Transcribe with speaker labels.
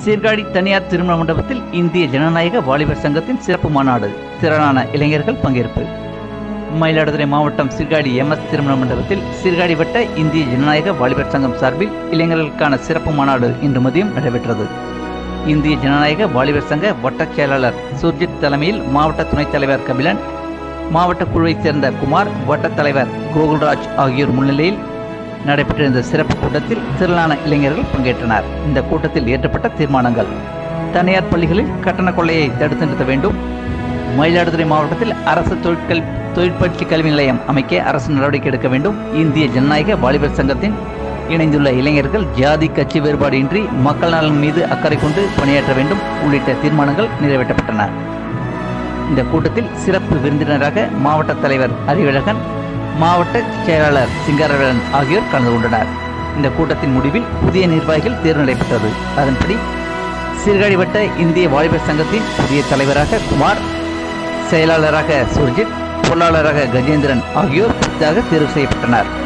Speaker 1: சீர்காழி தனியார் திருமண மண்டபத்தில் இந்திய ஜனநாயக வாலிபர் சங்கத்தின் சிறப்பு மாநாடு. திரளான இளைஞர்கள் பங்கேற்பு. மயிலாடுதுறை மாவட்டம் சீர்காழி MS திருமண மண்டபத்தில் சீர்காழி வட்ட இந்திய ஜனநாயக வாலிபர் சங்கம் சார்பில் இளைஞர்களுக்கான சிறப்பு மாநாடு இன்று மதியம் நடைபெற்றது. இந்திய ஜனநாயக வாலிபர் சங்க வட்டச் செயலாளர் சுர்ஜித் தலைமையில் மாவட்ட துணைத் தலைவர் கபிலன், மாவட்ட குழுவைச் சேர்ந்த குமார், வட்டத் தலைவர் கோகுல்ராஜ் ஆகியோர் முன்னிலையில் நடைபெற்றிருந்த சிறப்பு கூட்டத்தில் திரளான இளைஞர்கள் பங்கேற்றனர். இந்த கூட்டத்தில் இயற்றப்பட்ட தீர்மானங்கள்: தனியார் பள்ளிகளில் கட்டண கொள்ளையை தடுத்து நிறுத்த வேண்டும், மயிலாடுதுறை மாவட்டத்தில் அரசு தொழிற்பயிற்சி கல்வி நிலையம் அமைக்க அரசு நடவடிக்கை எடுக்க வேண்டும், இந்திய ஜனநாயக வாலிபர் சங்கத்தின் இணைந்துள்ள இளைஞர்கள் ஜாதி கட்சி வேறுபாடு இன்றி மக்கள் நலன் மீது அக்கறை கொண்டு பணியாற்ற வேண்டும் உள்ளிட்ட தீர்மானங்கள் நிறைவேற்றப்பட்டன. இந்த கூட்டத்தில் சிறப்பு விருந்தினராக மாவட்ட தலைவர் அறிவழகன், மாவட்ட செயலாளர் சிங்காரவேலன் ஆகியோர் கலந்து கொண்டனர். இந்த கூட்டத்தின் முடிவில் புதிய நிர்வாகிகள் தேர்வு நடைபெற்றது. அதன்படி சீர்காழி வட்ட இந்திய வாலிபர் சங்கத்தின் புதிய தலைவராக குமார், செயலாளராக சுர்ஜித், பொருளாளராக கஜேந்திரன் ஆகியோர் புதிதாக தேர்வு செய்யப்பட்டனர்.